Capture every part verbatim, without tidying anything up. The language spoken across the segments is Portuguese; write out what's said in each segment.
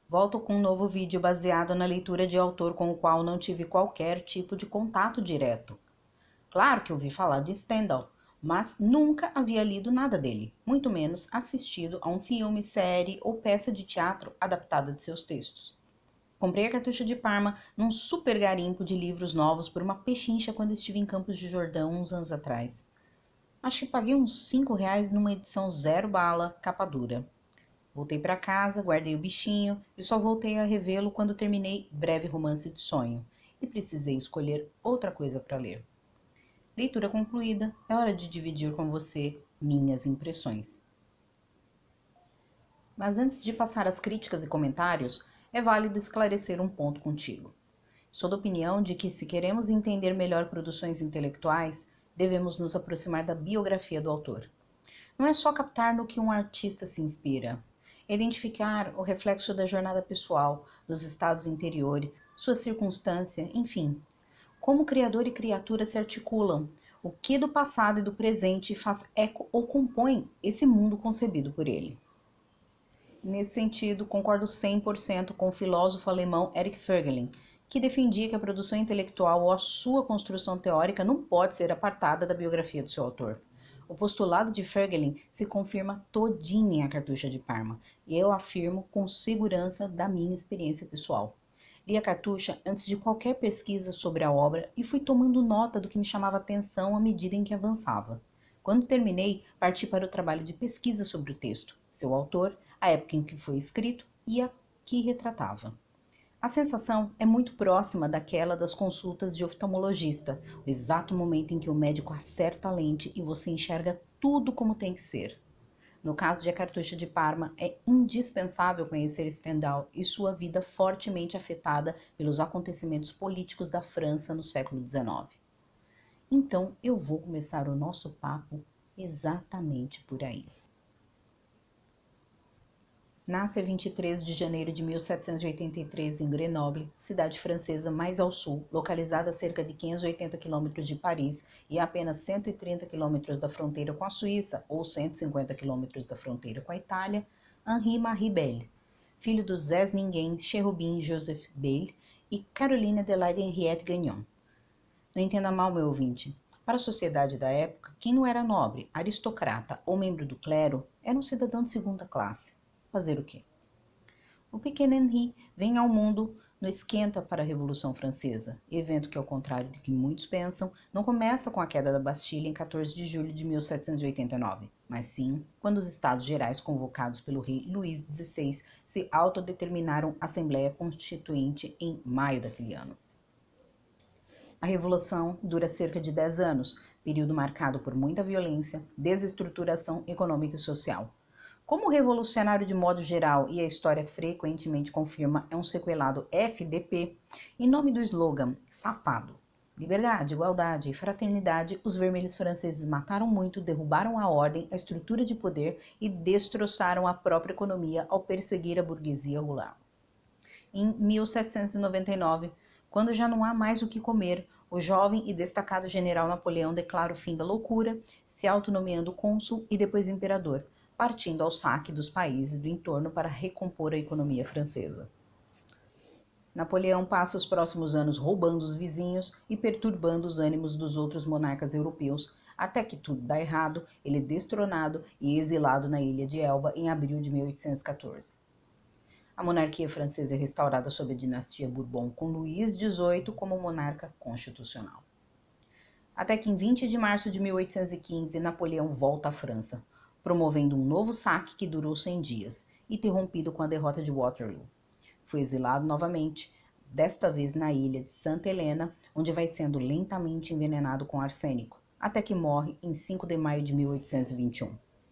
Volto com um novo vídeo baseado na leitura de autor com o qual não tive qualquer tipo de contato direto. Claro que ouvi falar de Stendhal, mas nunca havia lido nada dele, muito menos assistido a um filme, série ou peça de teatro adaptada de seus textos. Comprei a cartucha de Parma num super garimpo de livros novos por uma pechincha quando estive em Campos de Jordão uns anos atrás. Acho que paguei uns cinco reais numa edição zero bala, capa dura. Voltei para casa, guardei o bichinho e só voltei a revê-lo quando terminei Breve Romance de Sonho e precisei escolher outra coisa para ler. Leitura concluída, é hora de dividir com você minhas impressões. Mas antes de passar às críticas e comentários, é válido esclarecer um ponto contigo. Sou da opinião de que, se queremos entender melhor produções intelectuais, devemos nos aproximar da biografia do autor. Não é só captar no que um artista se inspira, é identificar o reflexo da jornada pessoal, dos estados interiores, sua circunstância, enfim. Como criador e criatura se articulam, o que do passado e do presente faz eco ou compõe esse mundo concebido por ele. Nesse sentido, concordo cem por cento com o filósofo alemão Erich Voegelin, que defendia que a produção intelectual ou a sua construção teórica não pode ser apartada da biografia do seu autor. O postulado de Voegelin se confirma todinho em A Cartucha de Parma, e eu afirmo com segurança da minha experiência pessoal. Li a cartucha antes de qualquer pesquisa sobre a obra e fui tomando nota do que me chamava atenção à medida em que avançava. Quando terminei, parti para o trabalho de pesquisa sobre o texto, seu autor, a época em que foi escrito e a que retratava. A sensação é muito próxima daquela das consultas de oftalmologista, o exato momento em que o médico acerta a lente e você enxerga tudo como tem que ser. No caso de A Cartucha de Parma, é indispensável conhecer Stendhal e sua vida fortemente afetada pelos acontecimentos políticos da França no século dezenove. Então, eu vou começar o nosso papo exatamente por aí. Nasce a vinte e três de janeiro de mil setecentos e oitenta e três em Grenoble, cidade francesa mais ao sul, localizada a cerca de quinhentos e oitenta quilômetros de Paris e a apenas cento e trinta quilômetros da fronteira com a Suíça ou cento e cinquenta quilômetros da fronteira com a Itália, Henri-Marie Belle, filho dos Zés Ninguém Cherubim Joseph Belle e Caroline Adelaide Henriette Gagnon. Não entenda mal, meu ouvinte. Para a sociedade da época, quem não era nobre, aristocrata ou membro do clero era um cidadão de segunda classe. Fazer o quê? O pequeno Henri vem ao mundo no esquenta para a Revolução Francesa, evento que, ao contrário do que muitos pensam, não começa com a queda da Bastilha em quatorze de julho de mil setecentos e oitenta e nove, mas sim quando os Estados Gerais convocados pelo rei Luís dezesseis se autodeterminaram Assembleia Constituinte em maio daquele ano. A Revolução dura cerca de dez anos, período marcado por muita violência, desestruturação econômica e social. Como o revolucionário de modo geral e a história frequentemente confirma é um sequelado F D P, em nome do slogan safado, liberdade, igualdade e fraternidade, os vermelhos franceses mataram muito, derrubaram a ordem, a estrutura de poder e destroçaram a própria economia ao perseguir a burguesia rural. Em mil setecentos e noventa e nove, quando já não há mais o que comer, o jovem e destacado general Napoleão declara o fim da loucura, se autonomeando cônsul e depois imperador, partindo ao saque dos países do entorno para recompor a economia francesa. Napoleão passa os próximos anos roubando os vizinhos e perturbando os ânimos dos outros monarcas europeus, até que tudo dá errado, ele é destronado e exilado na ilha de Elba em abril de mil oitocentos e quatorze. A monarquia francesa é restaurada sob a dinastia Bourbon, com Luís dezoito como monarca constitucional. Até que em vinte de março de mil oitocentos e quinze, Napoleão volta à França, promovendo um novo saque que durou cem dias, interrompido com a derrota de Waterloo. Foi exilado novamente, desta vez na ilha de Santa Helena, onde vai sendo lentamente envenenado com arsênico, até que morre em cinco de maio de mil oitocentos e vinte e um.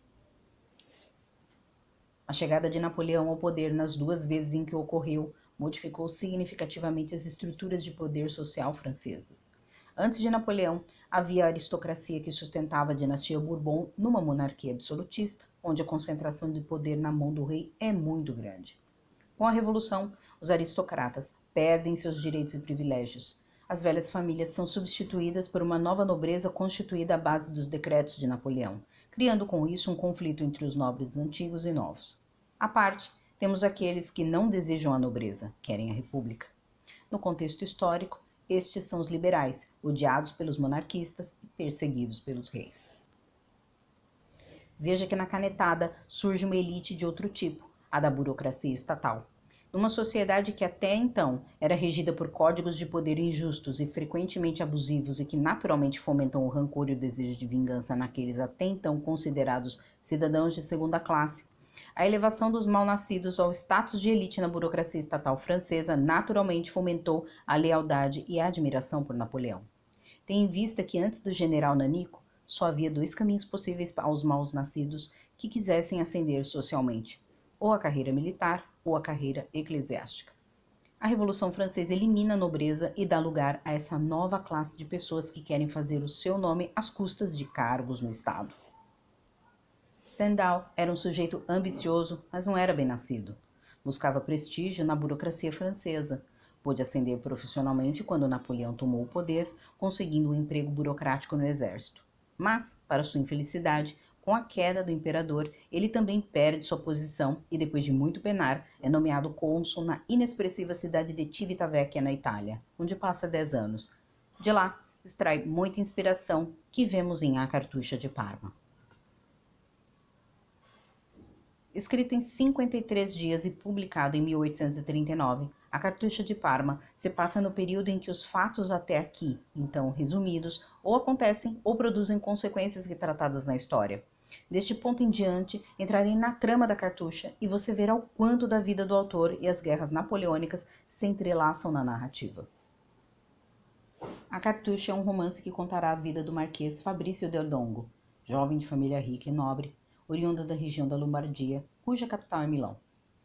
A chegada de Napoleão ao poder nas duas vezes em que ocorreu modificou significativamente as estruturas de poder social francesas. Antes de Napoleão, havia a aristocracia que sustentava a dinastia Bourbon numa monarquia absolutista, onde a concentração de poder na mão do rei é muito grande. Com a Revolução, os aristocratas perdem seus direitos e privilégios. As velhas famílias são substituídas por uma nova nobreza constituída à base dos decretos de Napoleão, criando com isso um conflito entre os nobres antigos e novos. À parte, temos aqueles que não desejam a nobreza, querem a república. No contexto histórico, estes são os liberais, odiados pelos monarquistas e perseguidos pelos reis. Veja que na canetada surge uma elite de outro tipo, a da burocracia estatal. Numa sociedade que até então era regida por códigos de poder injustos e frequentemente abusivos e que naturalmente fomentam o rancor e o desejo de vingança naqueles até então considerados cidadãos de segunda classe, a elevação dos mal-nascidos ao status de elite na burocracia estatal francesa naturalmente fomentou a lealdade e a admiração por Napoleão. Tenha em vista que antes do general Nanico, só havia dois caminhos possíveis aos mal-nascidos que quisessem ascender socialmente, ou a carreira militar ou a carreira eclesiástica. A Revolução Francesa elimina a nobreza e dá lugar a essa nova classe de pessoas que querem fazer o seu nome às custas de cargos no Estado. Stendhal era um sujeito ambicioso, mas não era bem nascido. Buscava prestígio na burocracia francesa. Pôde ascender profissionalmente quando Napoleão tomou o poder, conseguindo um emprego burocrático no exército. Mas, para sua infelicidade, com a queda do imperador, ele também perde sua posição e, depois de muito penar, é nomeado cônsul na inexpressiva cidade de Civitavecchia, na Itália, onde passa dez anos. De lá, extrai muita inspiração que vemos em A Cartucha de Parma. Escrita em cinquenta e três dias e publicado em mil oitocentos e trinta e nove, A Cartucha de Parma se passa no período em que os fatos até aqui, então resumidos, ou acontecem ou produzem consequências retratadas na história. Deste ponto em diante, entrarei na trama da cartucha e você verá o quanto da vida do autor e as guerras napoleônicas se entrelaçam na narrativa. A Cartucha é um romance que contará a vida do Marquês Fabrício del Dongo, jovem de família rica e nobre, oriunda da região da Lombardia, cuja capital é Milão.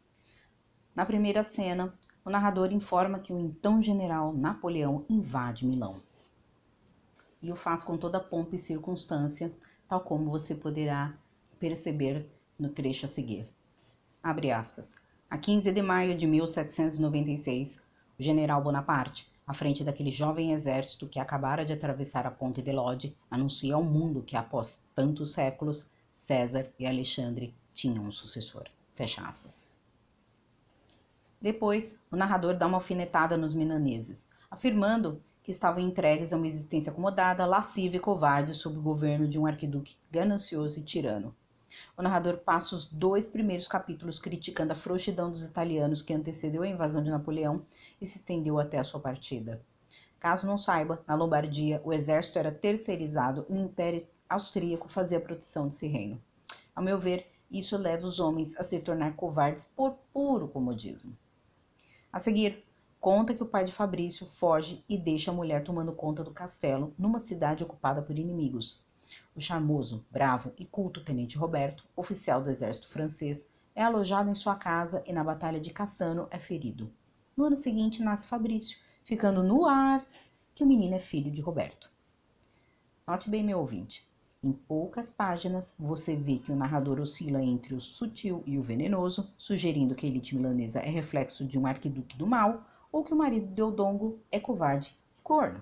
Na primeira cena, o narrador informa que o então general Napoleão invade Milão. E o faz com toda a pompa e circunstância, tal como você poderá perceber no trecho a seguir. Abre aspas. A quinze de maio de mil setecentos e noventa e seis, o general Bonaparte, à frente daquele jovem exército que acabara de atravessar a ponte de Lodi, anuncia ao mundo que após tantos séculos, César e Alexandre tinham um sucessor. Fecha aspas. Depois, o narrador dá uma alfinetada nos milaneses, afirmando que estavam entregues a uma existência acomodada, lasciva e covarde sob o governo de um arquiduque ganancioso e tirano. O narrador passa os dois primeiros capítulos criticando a frouxidão dos italianos que antecedeu a invasão de Napoleão e se estendeu até a sua partida. Caso não saiba, na Lombardia o exército era terceirizado e o Império Austríaco fazia a proteção desse reino. Ao meu ver, isso leva os homens a se tornar covardes por puro comodismo. A seguir, conta que o pai de Fabrício foge e deixa a mulher tomando conta do castelo numa cidade ocupada por inimigos. O charmoso, bravo e culto tenente Roberto, oficial do exército francês, é alojado em sua casa e na Batalha de Cassano é ferido. No ano seguinte nasce Fabrício, ficando no ar que o menino é filho de Roberto. Note bem, meu ouvinte, em poucas páginas você vê que o narrador oscila entre o sutil e o venenoso, sugerindo que a elite milanesa é reflexo de um arquiduque do mal ou que o marido de Odongo é covarde e corno.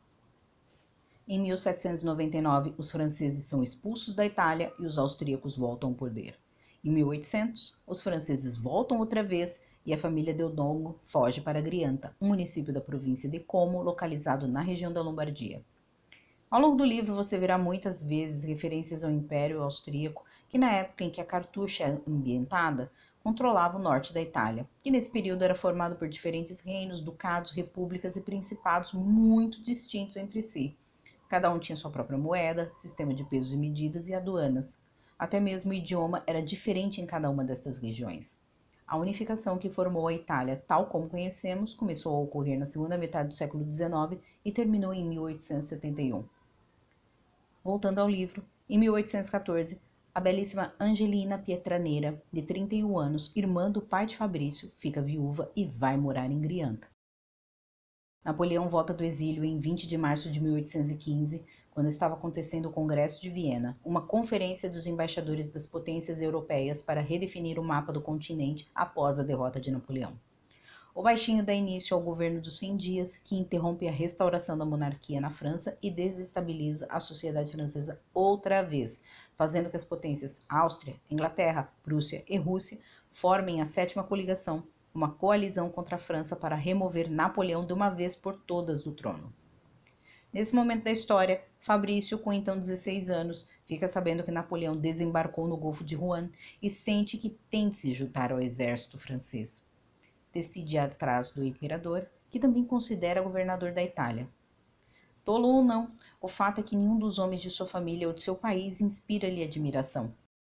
Em mil setecentos e noventa e nove, os franceses são expulsos da Itália e os austríacos voltam ao poder. Em mil e oitocentos, os franceses voltam outra vez e a família de Odongo foge para Grianta, um município da província de Como, localizado na região da Lombardia. Ao longo do livro você verá muitas vezes referências ao Império Austríaco, que na época em que a cartucha é ambientada, controlava o norte da Itália, que nesse período era formado por diferentes reinos, ducados, repúblicas e principados muito distintos entre si. Cada um tinha sua própria moeda, sistema de pesos e medidas e aduanas. Até mesmo o idioma era diferente em cada uma destas regiões. A unificação que formou a Itália, tal como conhecemos, começou a ocorrer na segunda metade do século dezenove e terminou em mil oitocentos e setenta e um. Voltando ao livro, em mil oitocentos e quatorze, a belíssima Angelina Pietranera, de trinta e um anos, irmã do pai de Fabrício, fica viúva e vai morar em Grianta. Napoleão volta do exílio em vinte de março de mil oitocentos e quinze, quando estava acontecendo o Congresso de Viena, uma conferência dos embaixadores das potências europeias para redefinir o mapa do continente após a derrota de Napoleão. O baixinho dá início ao governo dos cem dias, que interrompe a restauração da monarquia na França e desestabiliza a sociedade francesa outra vez, fazendo que as potências Áustria, Inglaterra, Prússia e Rússia formem a Sétima Coligação, uma coalizão contra a França para remover Napoleão de uma vez por todas do trono. Nesse momento da história, Fabrício, com então dezesseis anos, fica sabendo que Napoleão desembarcou no Golfo de Rouen e sente que tem de se juntar ao exército francês. Decide ir atrás do imperador, que também considera governador da Itália. Tolo ou não, o fato é que nenhum dos homens de sua família ou de seu país inspira-lhe admiração.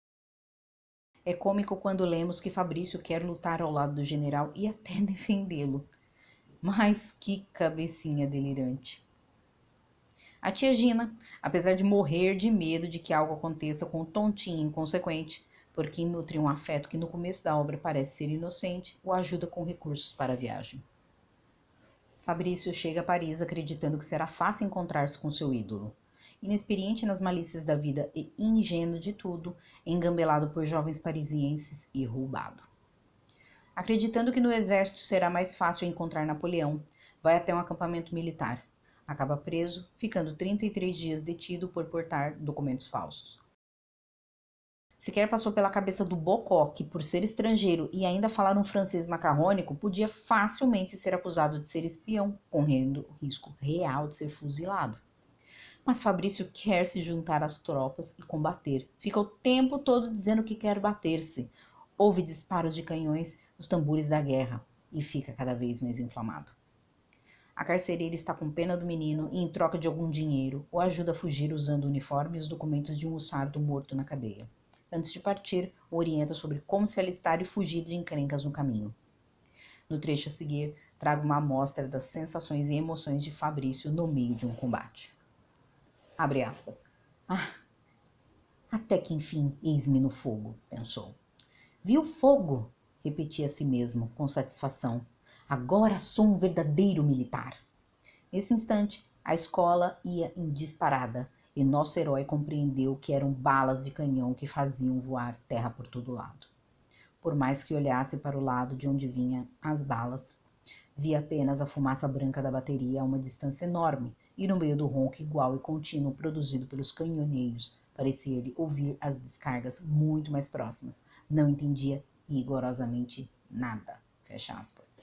É cômico quando lemos que Fabrício quer lutar ao lado do general e até defendê-lo. Mas que cabecinha delirante. A tia Gina, apesar de morrer de medo de que algo aconteça com o tontinho inconsequente, porque nutre um afeto que no começo da obra parece ser inocente, o ajuda com recursos para a viagem. Fabrício chega a Paris acreditando que será fácil encontrar-se com seu ídolo. Inexperiente nas malícias da vida e ingênuo de tudo, engambelado por jovens parisienses e roubado. Acreditando que no exército será mais fácil encontrar Napoleão, vai até um acampamento militar. Acaba preso, ficando trinta e três dias detido por portar documentos falsos. Sequer passou pela cabeça do Bocó que, por ser estrangeiro e ainda falar um francês macarrônico, podia facilmente ser acusado de ser espião, correndo o risco real de ser fuzilado. Mas Fabrício quer se juntar às tropas e combater. Fica o tempo todo dizendo que quer bater-se. Ouve disparos de canhões, os tambores da guerra, e fica cada vez mais inflamado. A carcereira está com pena do menino e, em troca de algum dinheiro, o ajuda a fugir usando o uniforme e os documentos de um hussardo morto na cadeia. Antes de partir, o orienta sobre como se alistar e fugir de encrencas no caminho. No trecho a seguir, trago uma amostra das sensações e emoções de Fabrício no meio de um combate. Abre aspas. Ah, até que enfim, eis-me no fogo, pensou. Viu fogo? Repetia a si mesmo, com satisfação. Agora sou um verdadeiro militar. Nesse instante, a escola ia em disparada e nosso herói compreendeu que eram balas de canhão que faziam voar terra por todo lado. Por mais que olhasse para o lado de onde vinham as balas, via apenas a fumaça branca da bateria a uma distância enorme e no meio do ronco igual e contínuo produzido pelos canhoneiros, parecia-lhe ouvir as descargas muito mais próximas. Não entendia rigorosamente nada. Fecha aspas.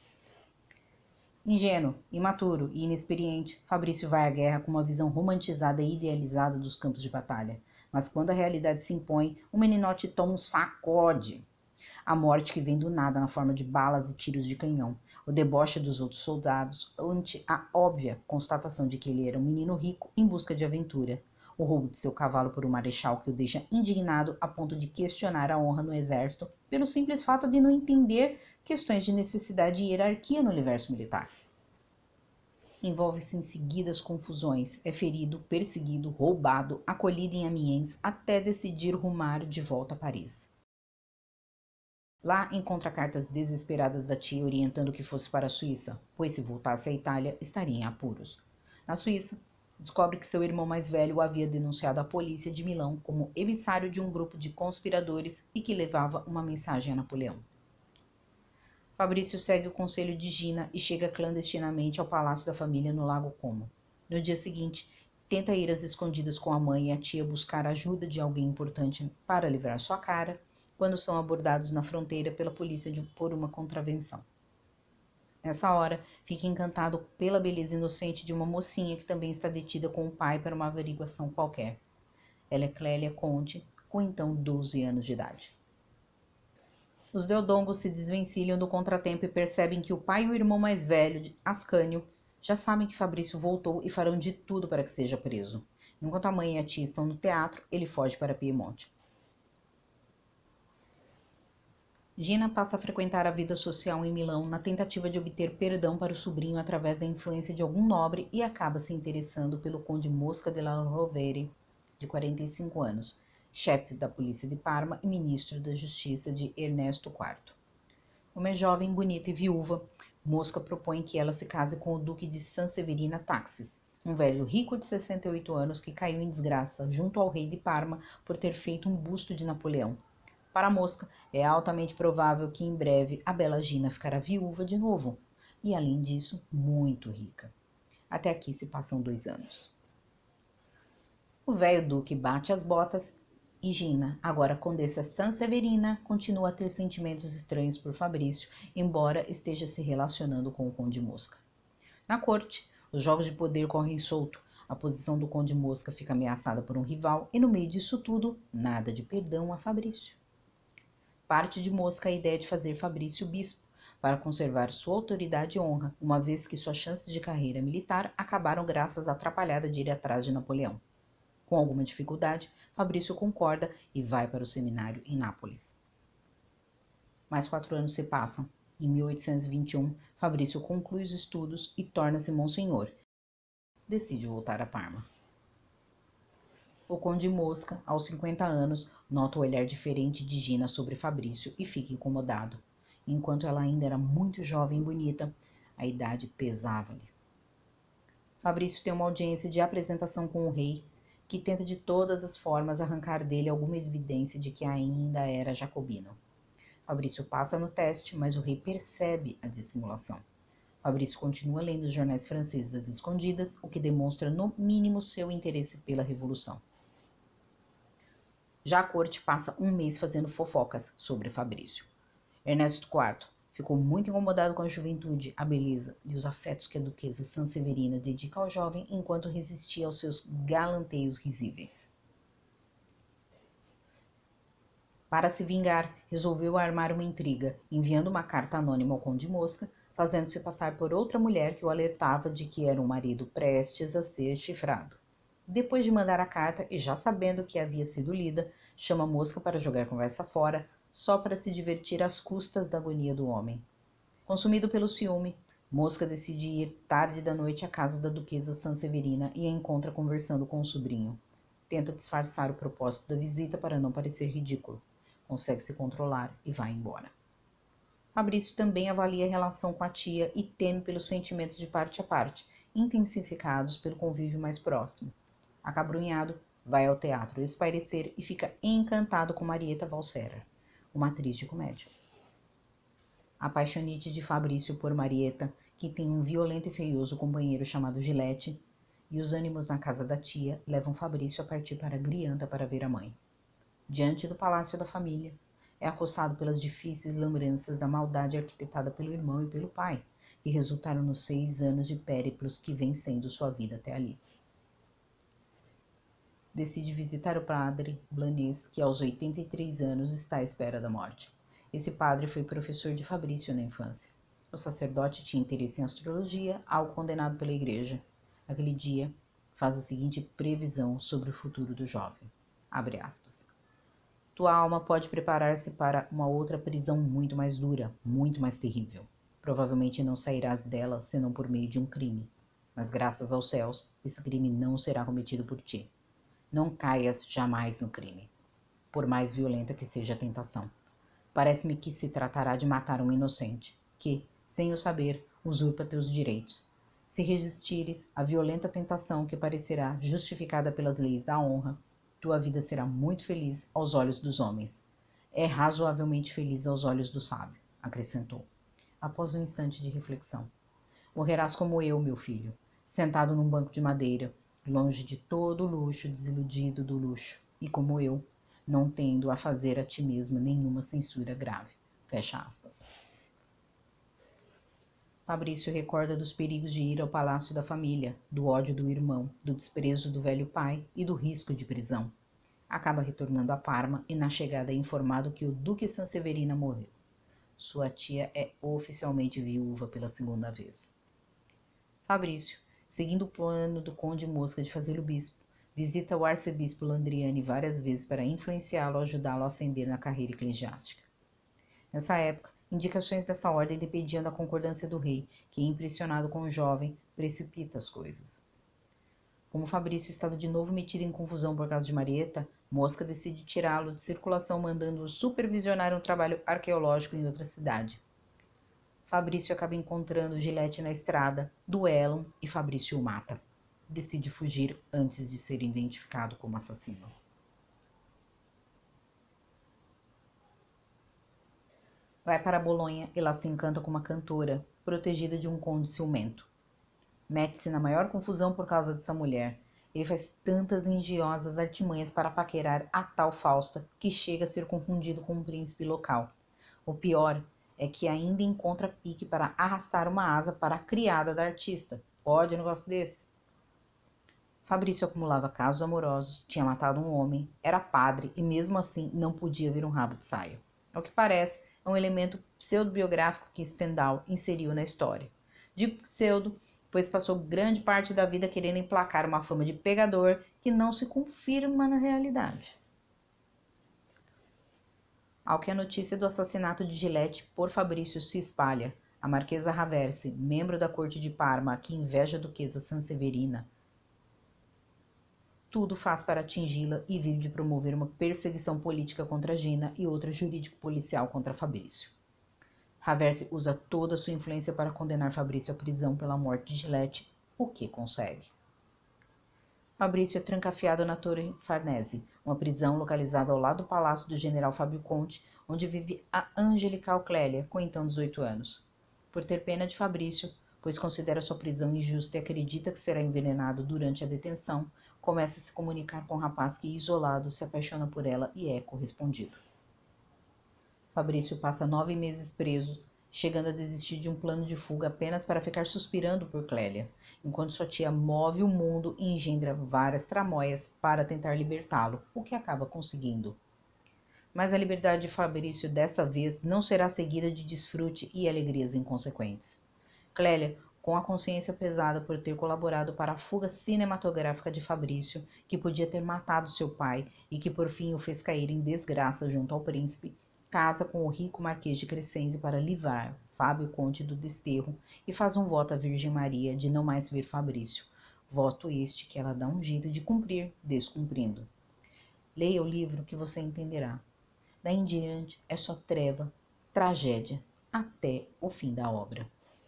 Ingênuo, imaturo e inexperiente, Fabrício vai à guerra com uma visão romantizada e idealizada dos campos de batalha. Mas quando a realidade se impõe, o meninote toma um sacode. A morte que vem do nada na forma de balas e tiros de canhão, o deboche dos outros soldados ante a óbvia constatação de que ele era um menino rico em busca de aventura, o roubo de seu cavalo por um marechal que o deixa indignado a ponto de questionar a honra no exército pelo simples fato de não entender questões de necessidade e hierarquia no universo militar. Envolve-se em seguidas confusões, é ferido, perseguido, roubado, acolhido em Amiens, até decidir rumar de volta a Paris. Lá encontra cartas desesperadas da tia orientando que fosse para a Suíça, pois se voltasse à Itália estaria em apuros. Na Suíça, descobre que seu irmão mais velho o havia denunciado à polícia de Milão como emissário de um grupo de conspiradores e que levava uma mensagem a Napoleão. Fabrício segue o conselho de Gina e chega clandestinamente ao palácio da família no Lago Como. No dia seguinte, tenta ir às escondidas com a mãe e a tia buscar a ajuda de alguém importante para livrar sua cara, quando são abordados na fronteira pela polícia de, por uma contravenção. Nessa hora, fica encantado pela beleza inocente de uma mocinha que também está detida com o pai para uma averiguação qualquer. Ela é Clélia Conte, com então doze anos de idade. Os Deodongos se desvencilham do contratempo e percebem que o pai e o irmão mais velho, Ascânio, já sabem que Fabrício voltou e farão de tudo para que seja preso. Enquanto a mãe e a tia estão no teatro, ele foge para Piemonte. Gina passa a frequentar a vida social em Milão na tentativa de obter perdão para o sobrinho através da influência de algum nobre e acaba se interessando pelo conde Mosca della Rovere, de quarenta e cinco anos, chefe da polícia de Parma e ministro da justiça de Ernesto quarto. Como é jovem, bonita e viúva, Mosca propõe que ela se case com o duque de Sanseverina Taxis, um velho rico de sessenta e oito anos que caiu em desgraça junto ao rei de Parma por ter feito um busto de Napoleão. Para a Mosca, é altamente provável que em breve a bela Gina ficará viúva de novo, e além disso, muito rica. Até aqui se passam dois anos. O velho duque bate as botas E Gina, agora Condessa Sanseverina, continua a ter sentimentos estranhos por Fabrício, embora esteja se relacionando com o Conde Mosca. Na corte, os jogos de poder correm solto, a posição do Conde Mosca fica ameaçada por um rival e no meio disso tudo, nada de perdão a Fabrício. Parte de Mosca a ideia de fazer Fabrício bispo, para conservar sua autoridade e honra, uma vez que suas chances de carreira militar acabaram graças à atrapalhada de ir atrás de Napoleão. Com alguma dificuldade, Fabrício concorda e vai para o seminário em Nápoles. Mais quatro anos se passam. Em mil oitocentos e vinte e um, Fabrício conclui os estudos e torna-se monsenhor. Decide voltar a Parma. O Conde Mosca, aos cinquenta anos, nota o olhar diferente de Gina sobre Fabrício e fica incomodado. Enquanto ela ainda era muito jovem e bonita, a idade pesava-lhe. Fabrício tem uma audiência de apresentação com o rei, que tenta de todas as formas arrancar dele alguma evidência de que ainda era jacobino. Fabrício passa no teste, mas o rei percebe a dissimulação. Fabrício continua lendo os jornais franceses às escondidas, o que demonstra no mínimo seu interesse pela revolução. Já a corte passa um mês fazendo fofocas sobre Fabrício. Ernesto quarto ficou muito incomodado com a juventude, a beleza e os afetos que a duquesa Sanseverina dedica ao jovem enquanto resistia aos seus galanteios risíveis. Para se vingar, resolveu armar uma intriga, enviando uma carta anônima ao Conde Mosca, fazendo-se passar por outra mulher que o alertava de que era um marido prestes a ser chifrado. Depois de mandar a carta, e já sabendo que havia sido lida, chama Mosca para jogar conversa fora, só para se divertir às custas da agonia do homem. Consumido pelo ciúme, Mosca decide ir tarde da noite à casa da duquesa Sanseverina e a encontra conversando com o sobrinho. Tenta disfarçar o propósito da visita para não parecer ridículo. Consegue se controlar e vai embora. Fabrício também avalia a relação com a tia e teme pelos sentimentos de parte a parte, intensificados pelo convívio mais próximo. Acabrunhado, vai ao teatro espairecer e fica encantado com Marieta Valserra, uma atriz de comédia. A paixonite de Fabrício por Marieta, que tem um violento e feioso companheiro chamado Gilete, e os ânimos na casa da tia levam Fabrício a partir para Grianta para ver a mãe. Diante do palácio da família, é acossado pelas difíceis lembranças da maldade arquitetada pelo irmão e pelo pai, que resultaram nos seis anos de périplos que vem sendo sua vida até ali. Decide visitar o padre Blanes, que aos oitenta e três anos está à espera da morte. Esse padre foi professor de Fabrício na infância. O sacerdote tinha interesse em astrologia, algo condenado pela igreja. Aquele dia, faz a seguinte previsão sobre o futuro do jovem. Abre aspas. Tua alma pode preparar-se para uma outra prisão muito mais dura, muito mais terrível. Provavelmente não sairás dela senão por meio de um crime. Mas graças aos céus, esse crime não será cometido por ti. Não caias jamais no crime, por mais violenta que seja a tentação. Parece-me que se tratará de matar um inocente, que, sem o saber, usurpa teus direitos. Se resistires à violenta tentação que parecerá justificada pelas leis da honra, tua vida será muito feliz aos olhos dos homens. É razoavelmente feliz aos olhos do sábio, acrescentou, após um instante de reflexão. Morrerás como eu, meu filho, sentado num banco de madeira, longe de todo o luxo, desiludido do luxo, e como eu, não tendo a fazer a ti mesmo nenhuma censura grave. Fecha aspas. Fabrício recorda dos perigos de ir ao palácio da família, do ódio do irmão, do desprezo do velho pai e do risco de prisão. Acaba retornando a Parma e na chegada é informado que o duque Sanseverina morreu. Sua tia é oficialmente viúva pela segunda vez. Fabrício, seguindo o plano do conde Mosca de fazê-lo bispo, visita o arcebispo Landriani várias vezes para influenciá-lo e ajudá-lo a ascender na carreira eclesiástica. Nessa época, indicações dessa ordem dependiam da concordância do rei, que, impressionado com o jovem, precipita as coisas. Como Fabrício estava de novo metido em confusão por causa de Marieta, Mosca decide tirá-lo de circulação, mandando-o supervisionar um trabalho arqueológico em outra cidade. Fabrício acaba encontrando Gilete na estrada, duelam e Fabrício o mata. Decide fugir antes de ser identificado como assassino. Vai para Bolonha e lá se encanta com uma cantora, protegida de um conde ciumento. Mete-se na maior confusão por causa dessa mulher. Ele faz tantas engenhosas artimanhas para paquerar a tal Fausta que chega a ser confundido com um príncipe local. O pior é que ainda encontra pique para arrastar uma asa para a criada da artista. Pode um negócio desse? Fabrício acumulava casos amorosos, tinha matado um homem, era padre e mesmo assim não podia ver um rabo de saia. Ao que parece, é um elemento pseudobiográfico que Stendhal inseriu na história. Digo pseudo, pois passou grande parte da vida querendo emplacar uma fama de pegador que não se confirma na realidade. Ao que a notícia do assassinato de Gillette por Fabrício se espalha, a Marquesa Raversi, membro da corte de Parma que inveja a duquesa Sanseverina, tudo faz para atingi-la e vive de promover uma perseguição política contra Gina e outra jurídico-policial contra Fabrício. Raversi usa toda a sua influência para condenar Fabrício à prisão pela morte de Gillette, o que consegue. Fabrício é trancafiado na Torre Farnese, uma prisão localizada ao lado do palácio do general Fábio Conte, onde vive a angelical Clélia, com então dezoito anos. Por ter pena de Fabrício, pois considera sua prisão injusta e acredita que será envenenado durante a detenção, começa a se comunicar com o rapaz que, isolado, se apaixona por ela e é correspondido. Fabrício passa nove meses preso, chegando a desistir de um plano de fuga apenas para ficar suspirando por Clélia, enquanto sua tia move o mundo e engendra várias tramóias para tentar libertá-lo, o que acaba conseguindo. Mas a liberdade de Fabrício dessa vez não será seguida de desfrute e alegrias inconsequentes. Clélia, com a consciência pesada por ter colaborado para a fuga cinematográfica de Fabrício, que podia ter matado seu pai e que por fim o fez cair em desgraça junto ao príncipe, casa com o rico Marquês de Crescenzi para livrar Fábio Conte do desterro e faz um voto à Virgem Maria de não mais ver Fabrício. Voto este que ela dá um jeito de cumprir, descumprindo. Leia o livro que você entenderá. Daí em diante é só treva, tragédia, até o fim da obra.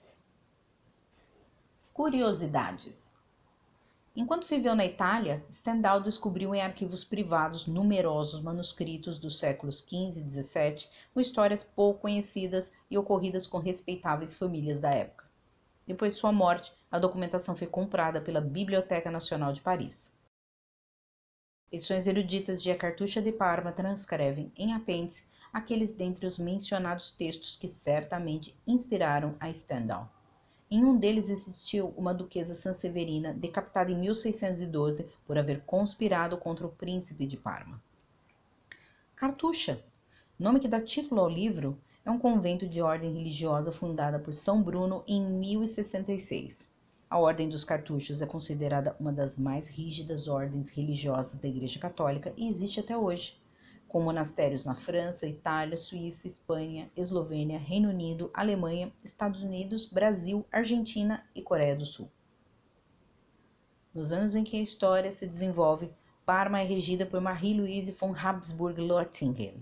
Curiosidades. Enquanto viveu na Itália, Stendhal descobriu em arquivos privados numerosos manuscritos dos séculos quinze e dezessete com histórias pouco conhecidas e ocorridas com respeitáveis famílias da época. Depois de sua morte, a documentação foi comprada pela Biblioteca Nacional de Paris. Edições eruditas de A Cartucha de Parma transcrevem, em apêndice, aqueles dentre os mencionados textos que certamente inspiraram a Stendhal. Em um deles existiu uma duquesa Sanseverina decapitada em mil seiscentos e doze por haver conspirado contra o príncipe de Parma. Cartucha, nome que dá título ao livro, é um convento de ordem religiosa fundada por São Bruno em mil e sessenta e seis. A Ordem dos Cartuchos é considerada uma das mais rígidas ordens religiosas da Igreja Católica e existe até hoje, com monastérios na França, Itália, Suíça, Espanha, Eslovênia, Reino Unido, Alemanha, Estados Unidos, Brasil, Argentina e Coreia do Sul. Nos anos em que a história se desenvolve, Parma é regida por Marie-Louise von Habsburg-Lothringen,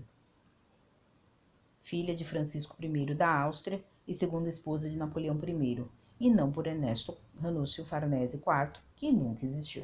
filha de Francisco I da Áustria e segunda esposa de Napoleão I, e não por Ernesto Ranúcio Farnese quarto, que nunca existiu.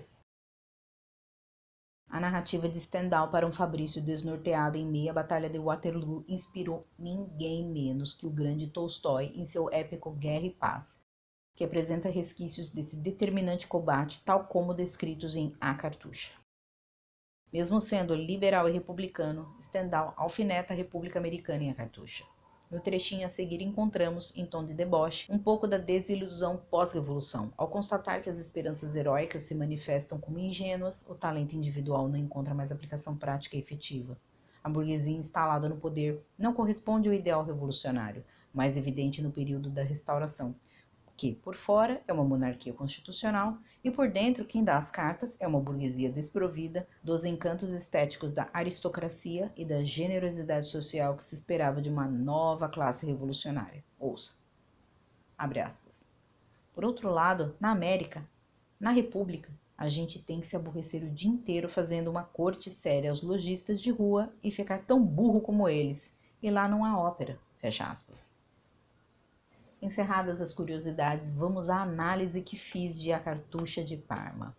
A narrativa de Stendhal para um Fabrício desnorteado em meio à Batalha de Waterloo inspirou ninguém menos que o grande Tolstói em seu épico Guerra e Paz, que apresenta resquícios desse determinante combate, tal como descritos em A Cartucha. Mesmo sendo liberal e republicano, Stendhal alfineta a República Americana em A Cartucha. No trechinho a seguir encontramos, em tom de deboche, um pouco da desilusão pós-revolução. Ao constatar que as esperanças heróicas se manifestam como ingênuas, o talento individual não encontra mais aplicação prática e efetiva. A burguesia instalada no poder não corresponde ao ideal revolucionário, mais evidente no período da Restauração, que, por fora, é uma monarquia constitucional e, por dentro, quem dá as cartas é uma burguesia desprovida dos encantos estéticos da aristocracia e da generosidade social que se esperava de uma nova classe revolucionária. Ouça. Abre aspas. Por outro lado, na América, na República, a gente tem que se aborrecer o dia inteiro fazendo uma corte séria aos lojistas de rua e ficar tão burro como eles. E lá não há ópera. Fecha aspas. Encerradas as curiosidades, vamos à análise que fiz de A Cartucha de Parma.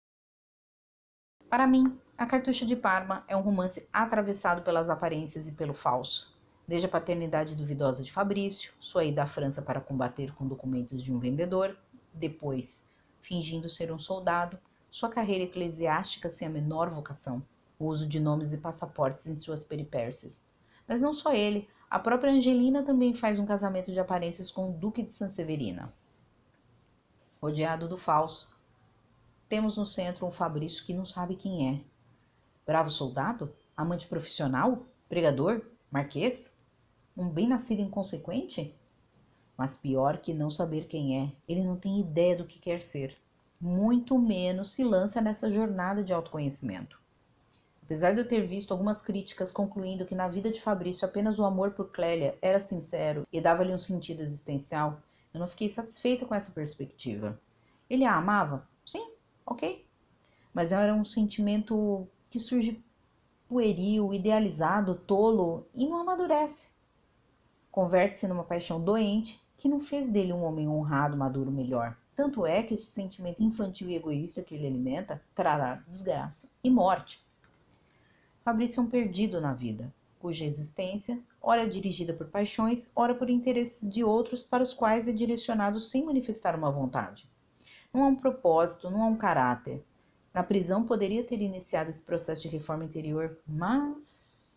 Para mim, A Cartucha de Parma é um romance atravessado pelas aparências e pelo falso. Desde a paternidade duvidosa de Fabrício, sua ida à França para combater com documentos de um vendedor, depois fingindo ser um soldado, sua carreira eclesiástica sem a menor vocação, o uso de nomes e passaportes em suas peripécias. Mas não só ele, a própria Angelina também faz um casamento de aparências com o Duque de Sanseverina. Rodeado do falso, temos no centro um Fabrício que não sabe quem é. Bravo soldado? Amante profissional? Pregador? Marquês? Um bem-nascido inconsequente? Mas pior que não saber quem é, ele não tem ideia do que quer ser. Muito menos se lança nessa jornada de autoconhecimento. Apesar de eu ter visto algumas críticas concluindo que na vida de Fabrício apenas o amor por Clélia era sincero e dava-lhe um sentido existencial, eu não fiquei satisfeita com essa perspectiva. Ele a amava? Sim, ok. Mas era um sentimento que surge pueril, idealizado, tolo e não amadurece. Converte-se numa paixão doente que não fez dele um homem honrado, maduro, melhor. Tanto é que este sentimento infantil e egoísta que ele alimenta trará desgraça e morte. Fabrício é um perdido na vida, cuja existência, ora é dirigida por paixões, ora por interesses de outros para os quais é direcionado sem manifestar uma vontade. Não há um propósito, não há um caráter. Na prisão poderia ter iniciado esse processo de reforma interior, mas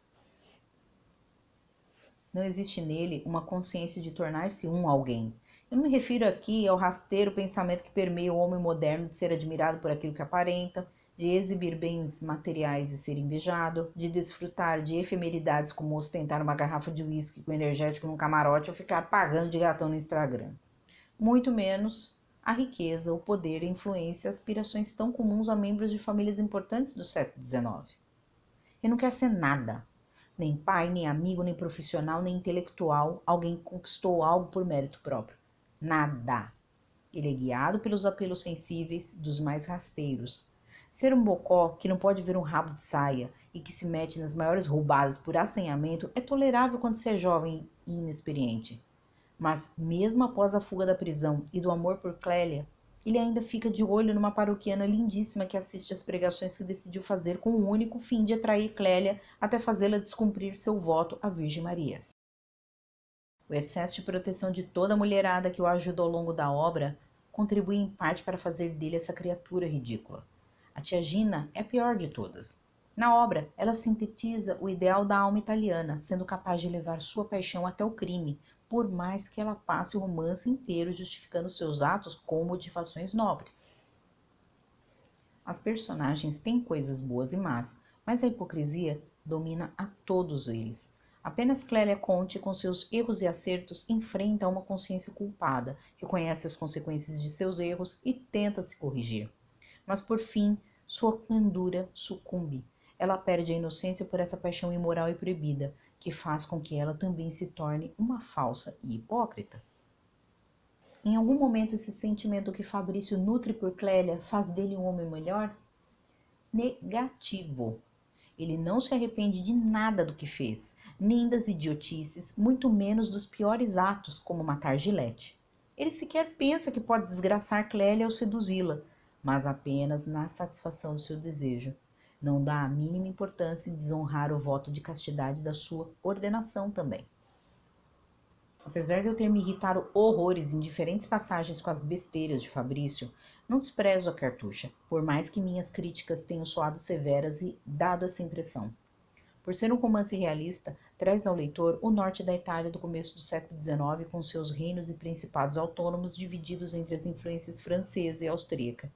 não existe nele uma consciência de tornar-se um alguém. Eu não me refiro aqui ao rasteiro pensamento que permeia o homem moderno de ser admirado por aquilo que aparenta, de exibir bens materiais e ser invejado, de desfrutar de efemeridades como ostentar uma garrafa de uísque com energético num camarote ou ficar pagando de gatão no Instagram. Muito menos a riqueza, o poder, a influência e aspirações tão comuns a membros de famílias importantes do século dezenove. Ele não quer ser nada. Nem pai, nem amigo, nem profissional, nem intelectual, alguém que conquistou algo por mérito próprio. Nada. Ele é guiado pelos apelos sensíveis dos mais rasteiros. Ser um bocó que não pode ver um rabo de saia e que se mete nas maiores roubadas por assanhamento é tolerável quando se é jovem e inexperiente. Mas, mesmo após a fuga da prisão e do amor por Clélia, ele ainda fica de olho numa paroquiana lindíssima que assiste às pregações que decidiu fazer com o único fim de atrair Clélia até fazê-la descumprir seu voto à Virgem Maria. O excesso de proteção de toda a mulherada que o ajuda ao longo da obra contribui em parte para fazer dele essa criatura ridícula. A tia Gina é a pior de todas. Na obra, ela sintetiza o ideal da alma italiana, sendo capaz de levar sua paixão até o crime, por mais que ela passe o romance inteiro justificando seus atos com motivações nobres. As personagens têm coisas boas e más, mas a hipocrisia domina a todos eles. Apenas Clélia Conte, com seus erros e acertos, enfrenta uma consciência culpada, reconhece as consequências de seus erros e tenta se corrigir. Mas, por fim, sua candura sucumbe. Ela perde a inocência por essa paixão imoral e proibida, que faz com que ela também se torne uma falsa e hipócrita. Em algum momento, esse sentimento que Fabrício nutre por Clélia faz dele um homem melhor? Negativo. Ele não se arrepende de nada do que fez, nem das idiotices, muito menos dos piores atos, como matar Gilete. Ele sequer pensa que pode desgraçar Clélia ao seduzi-la, mas apenas na satisfação do seu desejo. Não dá a mínima importância em desonrar o voto de castidade da sua ordenação também. Apesar de eu ter me irritado horrores em diferentes passagens com as besteiras de Fabrício, não desprezo a cartucha, por mais que minhas críticas tenham soado severas e dado essa impressão. Por ser um romance realista, traz ao leitor o norte da Itália do começo do século dezenove, com seus reinos e principados autônomos divididos entre as influências francesa e austríaca.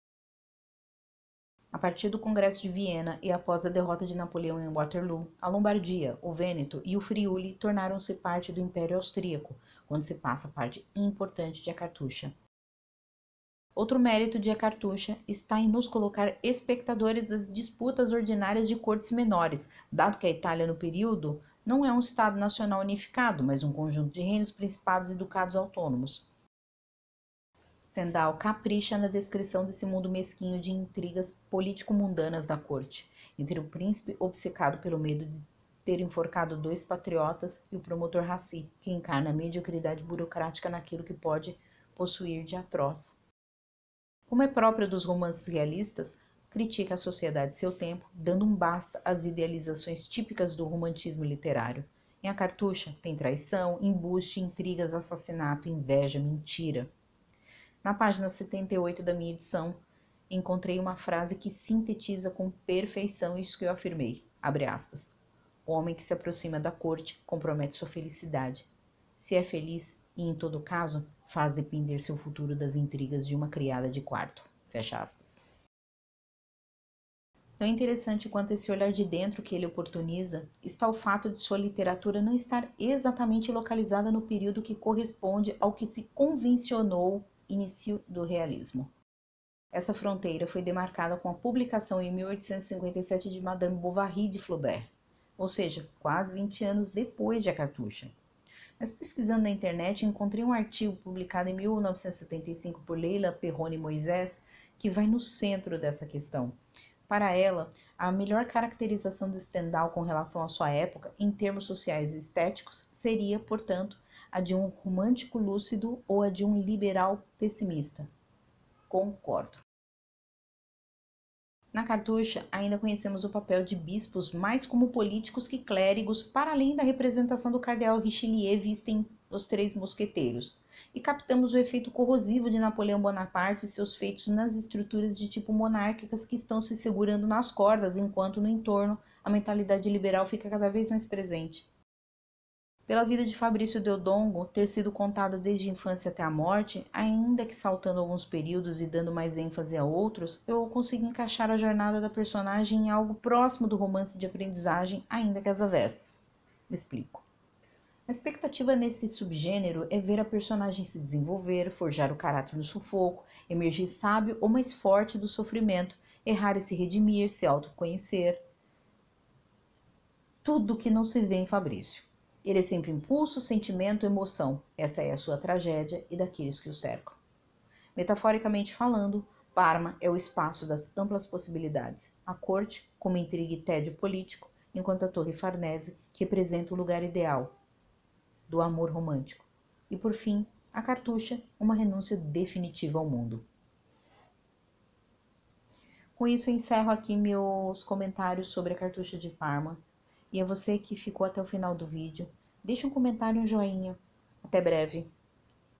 A partir do Congresso de Viena e após a derrota de Napoleão em Waterloo, a Lombardia, o Vêneto e o Friuli tornaram-se parte do Império Austríaco, quando se passa a parte importante de A Cartucha. Outro mérito de A Cartucha está em nos colocar espectadores das disputas ordinárias de cortes menores, dado que a Itália no período não é um Estado nacional unificado, mas um conjunto de reinos, principados e ducados autônomos. Stendhal capricha na descrição desse mundo mesquinho de intrigas político-mundanas da corte, entre o príncipe obcecado pelo medo de ter enforcado dois patriotas e o promotor Rassi, que encarna a mediocridade burocrática naquilo que pode possuir de atroz. Como é próprio dos romances realistas, critica a sociedade de seu tempo, dando um basta às idealizações típicas do romantismo literário. Em A Cartucha, tem traição, embuste, intrigas, assassinato, inveja, mentira. Na página setenta e oito da minha edição, encontrei uma frase que sintetiza com perfeição isso que eu afirmei. Abre aspas. O homem que se aproxima da corte compromete sua felicidade. Se é feliz, e em todo caso, faz depender seu futuro das intrigas de uma criada de quarto. Fecha aspas. Tão interessante quanto esse olhar de dentro que ele oportuniza está o fato de sua literatura não estar exatamente localizada no período que corresponde ao que se convencionou início do realismo. Essa fronteira foi demarcada com a publicação em mil oitocentos e cinquenta e sete de Madame Bovary de Flaubert, ou seja, quase vinte anos depois de A Cartucha. Mas pesquisando na internet, encontrei um artigo publicado em mil novecentos e setenta e cinco por Leila Perrone Moisés, que vai no centro dessa questão. Para ela, a melhor caracterização do Stendhal com relação à sua época, em termos sociais e estéticos, seria, portanto, a de um romântico lúcido ou a de um liberal pessimista. Concordo. Na Cartucha, ainda conhecemos o papel de bispos mais como políticos que clérigos, para além da representação do cardeal Richelieu vista em Os Três Mosqueteiros, e captamos o efeito corrosivo de Napoleão Bonaparte e seus feitos nas estruturas de tipo monárquicas que estão se segurando nas cordas, enquanto no entorno a mentalidade liberal fica cada vez mais presente. Pela vida de Fabrício Del Dongo ter sido contada desde a infância até a morte, ainda que saltando alguns períodos e dando mais ênfase a outros, eu consigo encaixar a jornada da personagem em algo próximo do romance de aprendizagem, ainda que às avessas. Explico. A expectativa nesse subgênero é ver a personagem se desenvolver, forjar o caráter no sufoco, emergir sábio ou mais forte do sofrimento, errar e se redimir, se autoconhecer. Tudo que não se vê em Fabrício. Ele é sempre impulso, sentimento, emoção. Essa é a sua tragédia e daqueles que o cercam. Metaforicamente falando, Parma é o espaço das amplas possibilidades. A corte, como intriga e tédio político, enquanto a Torre Farnese representa o lugar ideal do amor romântico. E por fim, a Cartucha, uma renúncia definitiva ao mundo. Com isso, eu encerro aqui meus comentários sobre a Cartucha de Parma. E a você que ficou até o final do vídeo, deixe um comentário e um joinha. Até breve!